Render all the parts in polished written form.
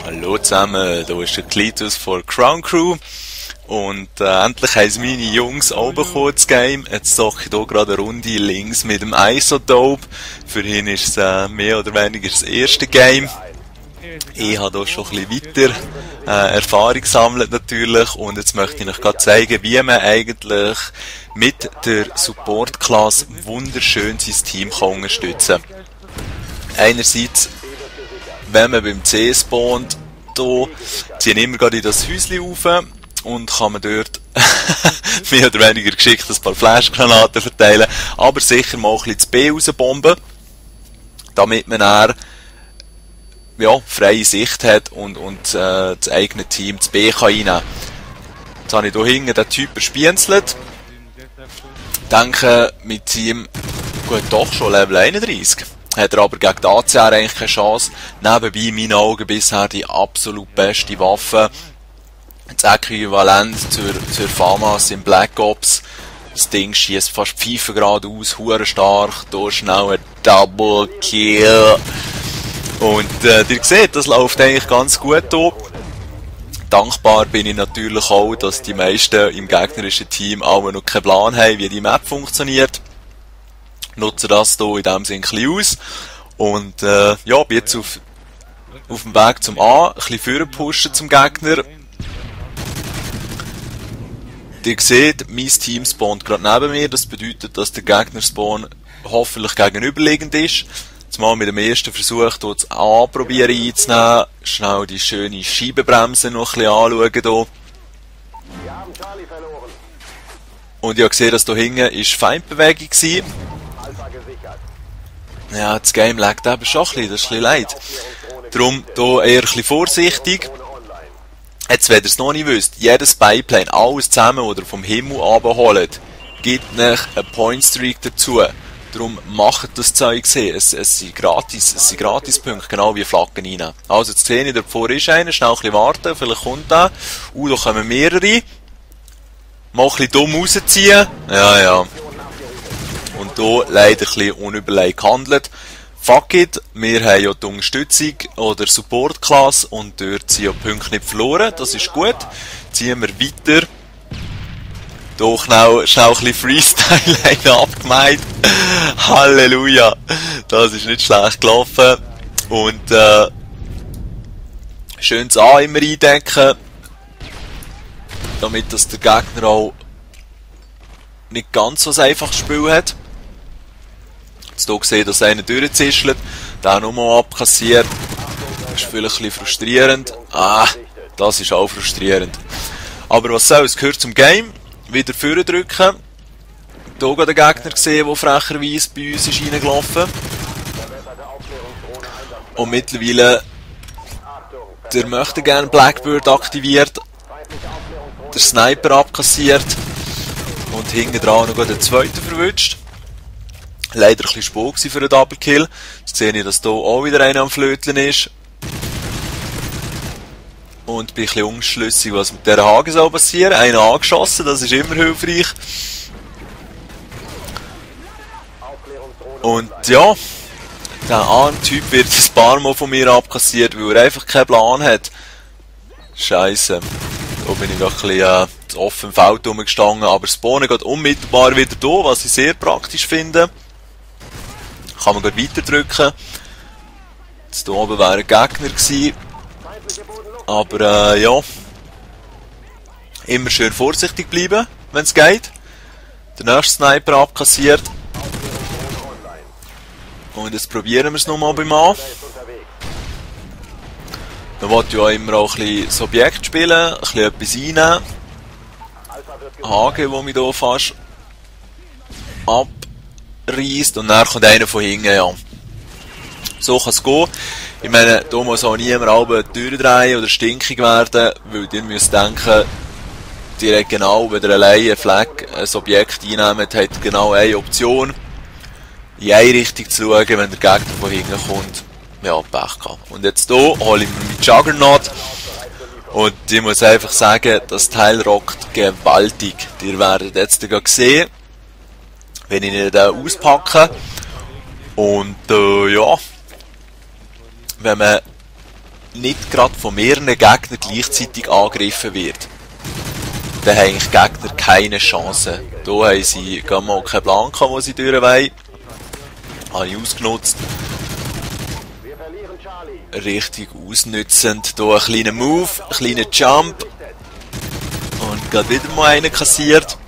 Hallo zusammen, hier ist der Klitus von Crown Crew und endlich haben meine Jungs auch bekommen, das Game. Jetzt zocke ich hier gerade eine Runde links mit dem Isotope. Für ihn ist es mehr oder weniger das erste Game. Ich habe hier schon ein bisschen weiter Erfahrung gesammelt natürlich und jetzt möchte ich euch gerade zeigen, wie man eigentlich mit der Support-Klasse wunderschön sein Team kann unterstützen kann. Einerseits, wenn man beim C spawnt, hier ziehen immer gerade in das Häuschen rauf und kann man dort mehr oder weniger geschickt ein paar Flashgranaten verteilen, aber sicher mal ein bisschen das B rausbomben, damit man dann freie Sicht hat und das eigene Team das B kann reinnehmen. Jetzt habe ich hier hinten den Typ erspienzelt. Denke mit ihm, gut, doch schon Level 31. Hat er aber gegen die ACR eigentlich keine Chance. Nebenbei in meinen Augen bisher die absolut beste Waffe. Das Äquivalent zur FAMAS im Black Ops. Das Ding schießt fast Pfeife geradeaus, hure stark, hier schnell ein Double Kill. Und ihr seht, das läuft eigentlich ganz gut hier. Dankbar bin ich natürlich auch, dass die meisten im gegnerischen Team alle noch keinen Plan haben, wie die Map funktioniert. Nutze das hier in dem Sinne ein bisschen aus. Und bin jetzt auf dem Weg zum A, ein bisschen vorne pushen zum Gegner. Ihr seht, mein Team spawnt gerade neben mir. Das bedeutet, dass der Gegner-Spawn hoffentlich gegenüberliegend ist. Jetzt mal mit dem ersten Versuch hier das A probieren einzunehmen. Schnell die schöne Scheibenbremse noch ein bisschen anschauen hier. Und ich habe gesehen, dass hier hinten Feindbewegung war. Ja, das Game laggt eben schon ein bisschen, das ist ein bisschen leid. Darum hier eher ein bisschen vorsichtig. Jetzt, wenn ihr es noch nicht wisst, jedes Spyplane, alles zusammen, oder vom Himmel runterholt, gibt euch einen Pointstreak dazu. Darum macht das Zeug sehen. Es sind Gratispunkte, genau wie Flaggen rein. Also, jetzt sehe ich, davor ist einer, schnell ein bisschen warten, vielleicht kommt der. Da kommen mehrere. Mal ein bisschen dumm rausziehen. Ja. Und hier leider ein bisschen unüberlegt gehandelt. Fuck it, wir haben ja die Unterstützung oder Support-Klasse und dort sind ja die Punkte nicht verloren, das ist gut. Ziehen wir weiter. Hier schnell ein bisschen Freestyle abgemeint. Halleluja, das ist nicht schlecht gelaufen. Und schön das A immer eindecken, damit dass der Gegner auch nicht ganz so ein einfaches Spiel hat. Jetzt hier gesehen, dass einer durchzischelt, der nochmal abkassiert. Das ist vielleicht ein bisschen frustrierend. Das ist auch frustrierend. Aber was soll, es gehört zum Game. Wieder vorne drücken. Hier gerade den Gegner gesehen, der frecherweise bei uns ist reingelaufen. Und mittlerweile der möchte gerne Blackbird aktiviert. Der Sniper abkassiert. Und hinten dran noch den zweiten verwünscht. Leider ein bisschen Spuk für einen Double Kill. Jetzt sehe ich, dass hier auch wieder einer am Flöteln ist. Und bin ein bisschen unschlüssig, was mit dieser Hage soll passieren. Einer angeschossen, das ist immer hilfreich. Und ja, der A-Typ wird ein paar Mal von mir abkassiert, weil er einfach keinen Plan hat. Scheisse. Da bin ich noch ein bisschen offen im Feld rumgestanden, aber Spawnen geht unmittelbar wieder da, was ich sehr praktisch finde. Kann man gerade weiter drücken. Jetzt hier oben wäre ein Gegner gewesen. Aber immer schön vorsichtig bleiben, wenn es geht. Der nächste Sniper abkassiert. Und jetzt probieren wir es nochmal beim A. Man will ja immer auch ein bisschen das Objekt spielen, ein bisschen etwas einnehmen. Hage, der mich hier fast abreißt. Und dann kommt einer von hinten, ja. So kann es gehen. Ich meine, da muss auch niemand alle durchdrehen oder stinkig werden, weil ihr müsst denken, ihr habt genau, wenn ihr alleine ein Flag, ein Objekt einnehmt, habt genau eine Option, in eine Richtung zu schauen, wenn der Gegner von hinten kommt. Ja, Pech gehabt. Und jetzt hier hole ich mir meinen Juggernaut. Und ich muss einfach sagen, das Teil rockt gewaltig. Ihr werdet jetzt sehen, wenn ich ihn auspacke. Und wenn man nicht gerade von mehreren Gegnern gleichzeitig angegriffen wird, dann haben eigentlich Gegner keine Chance. Hier haben sie mal keinen Blanca, wo sie durch wollen. Habe ich ausgenutzt. Richtig ausnützend. Hier ein kleiner Move, ein kleiner Jump. Und gerade wieder mal einen kassiert.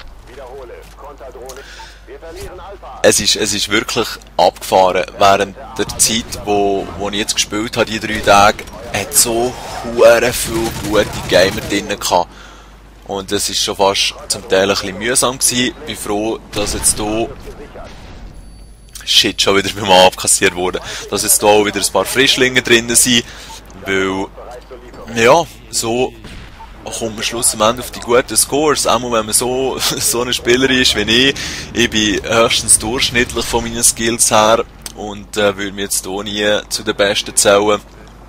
Es ist wirklich abgefahren. Während der Zeit, wo ich jetzt gespielt habe, die 3 Tage, hat so hure viele gute Gamer drin gehabt. Und es ist schon fast zum Teil ein bisschen mühsam gewesen. Ich bin froh, dass jetzt hier Shit, schon wieder beim Mal abkassiert wurde. Dass jetzt hier auch wieder ein paar Frischlinge drin sind. Weil, ja, so kommt man schlussendlich auf die guten Scores. Auch wenn man so ein Spieler ist wie ich. Ich bin höchstens durchschnittlich von meinen Skills her. Und würde mich jetzt hier nie zu den Besten zählen.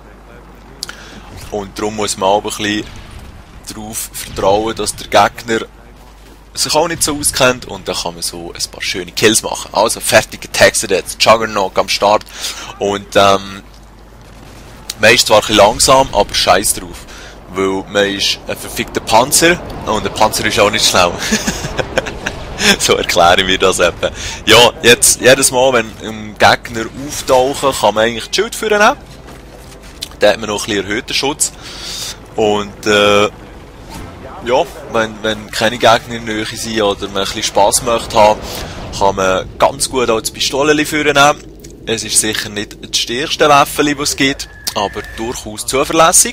Und darum muss man auch ein bisschen darauf vertrauen, dass der Gegner sich auch nicht so auskennt und dann kann man so ein paar schöne Kills machen. Also fertig getextet jetzt, Juggernaut am Start und man ist zwar ein bisschen langsam, aber scheiß drauf, weil man ist ein verfickter Panzer und ein Panzer ist auch nicht schlau. So erkläre ich mir das eben. Ja, jetzt jedes Mal, wenn ein Gegner auftauchen, kann man eigentlich die Schild führen. Da hat man noch ein bisschen erhöhten Schutz und ja, wenn keine Gegner in der Nähe sind oder man ein bisschen Spass möchte haben, kann man ganz gut auch das Pistolchen führen. Es ist sicher nicht das stärkste Waffeli, das es gibt, aber durchaus zuverlässig.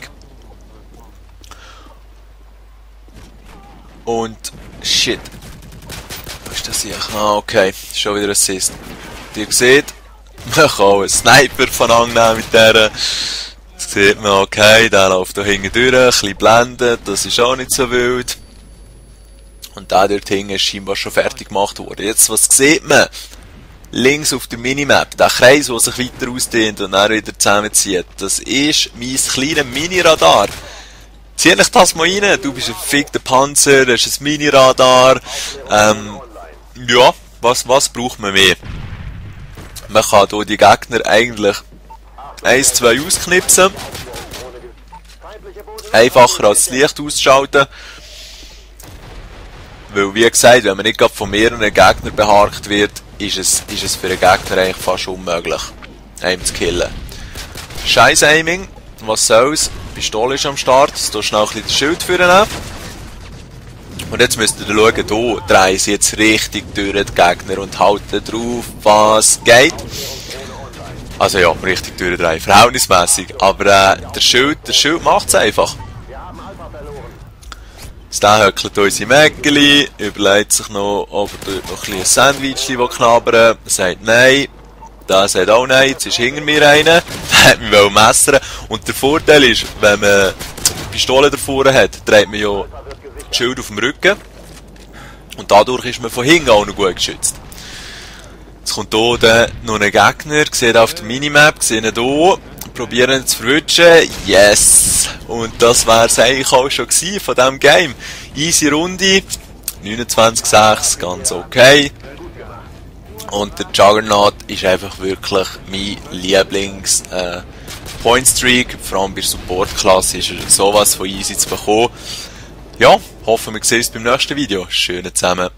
Und shit. Was ist das hier? Ah, okay. Schon wieder ein Assist. Ihr seht, man kann auch einen Sniper von annehmen mit der. Jetzt sieht man, okay, der läuft da hinten durch, ein bisschen blendet, das ist auch nicht so wild. Und der dort hinten ist scheinbar schon fertig gemacht worden. Jetzt, was sieht man? Links auf der Minimap, der Kreis, der sich weiter ausdehnt und dann wieder zusammenzieht. Das ist mein kleiner Mini-Radar. Zieh dich das mal rein, du bist ein verfickter Panzer, das ist ein Mini-Radar. Ja, was braucht man mehr? Man kann hier die Gegner eigentlich 1, 2 ausknipsen. Einfacher als das Licht auszuschalten. Weil, wie gesagt, wenn man nicht gerade von mehreren Gegnern beharkt wird, ist es für einen Gegner eigentlich fast unmöglich, einen zu killen. Scheiß Aiming, was soll's? Die Pistole ist am Start, jetzt tust du schnell ein bisschen das Schild führen. Und jetzt müsst ihr schauen, hier drehen sie jetzt richtig durch die Gegner und halten drauf, was geht. Also ja, richtig durchdrehen, verhältnismäßig. Aber der Schild macht es einfach. Jetzt höckelt unsere Mägeli, überlegt sich noch, ob er dort noch ein Sandwich knabbern. Sagt nein. Der sagt auch nein, jetzt ist hinter mir einer. Der hat mich messern. Und der Vorteil ist, wenn man die Pistole davor hat, dreht man ja das Schild auf dem Rücken. Und dadurch ist man von hinten auch noch gut geschützt. Jetzt kommt hier noch ein Gegner, sieht auf der Minimap, sieht ihn hier, probieren ihn zu verwischen, yes! Und das wäre es eigentlich auch schon gewesen von diesem Game. Easy Runde, 29,6, ganz okay. Und der Juggernaut ist einfach wirklich mein Lieblings Point-Streak, vor allem bei der Support-Klasse ist er sowas von easy zu bekommen. Ja, hoffen wir sehen uns beim nächsten Video. Schönen zusammen.